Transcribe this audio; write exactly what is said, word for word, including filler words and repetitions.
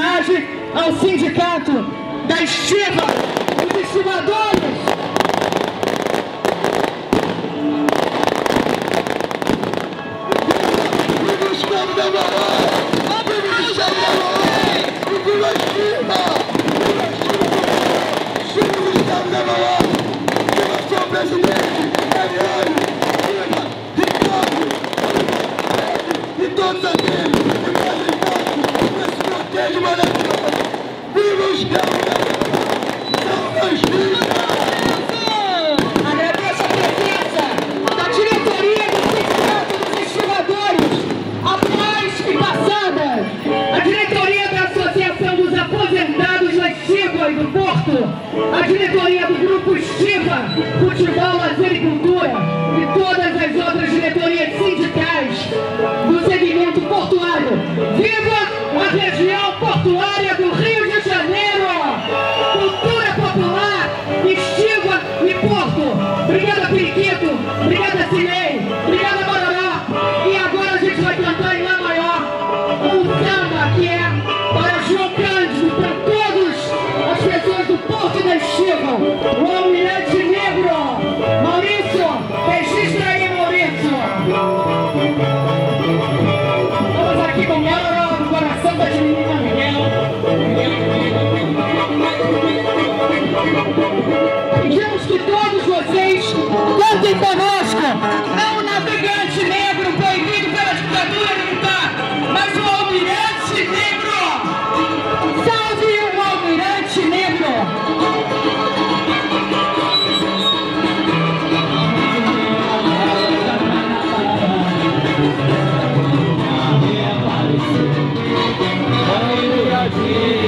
homenagem ao sindicato da estiva, os estivadores. Viva o escravo da Mauá! Viva o escravo da Mauá! Viva a estiva! Viva a estiva! Viva o escravo da Mauá! Viva o seu presidente! Eliane! Viva! Ricardo! E todos aqueles que fazem parte desse bloqueio maravilhoso! Viva o escravo da Mauá! Salve a estiva! Agradeço a presença da diretoria do Sindicato dos Estivadores, atuais e passadas, a diretoria da Associação dos Aposentados da Estiva e do Porto, a diretoria do Grupo Estiva, Futebol, Lazer e Cultura e todas as outras diretorias sindicais do segmento portuário. Viva a região portuária do Rio de Janeiro! Cultura popular, Estiva e Porto. Obrigada, Periquito. Obrigada, Cilei. Obrigada, Bororó. E agora a gente vai cantar em Lá Maior um samba que é para João Cândido, para todas as pessoas do Porto da Estiva. O Almirante Negro. Maurício, registra aí, Maurício. Vamos aqui com Bororó no coração da menina Miguel. Pedimos que todos vocês cantem conosco. Não o navegante negro proibido pela ditadura militar, mas o Almirante Negro. Salve o Almirante Negro. Brasil!